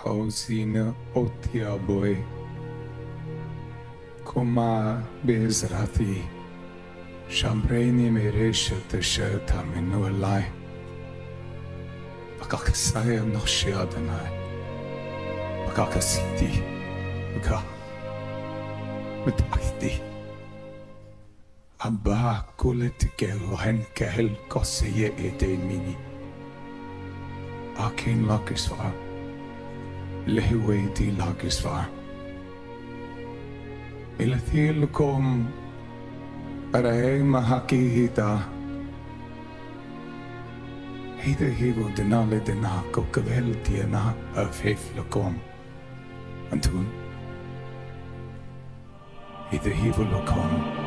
حوزين أوتيا بوي كما بزراتي شامبريني مريشة شتا منو اللاي بكاك سايا نخشي أدناي بكاك سيتي بكا متأكدي أبا كولت كيلو هن كهل كوسية إيدين ميني أكين لاكس فار لهويتي لاكس فار إلثي لكم أرأي ما هكي هيدا هيدا هيبو دنا لدنا كو كبهل دينا أفيف لكم أنتون هيدا هيبو لكم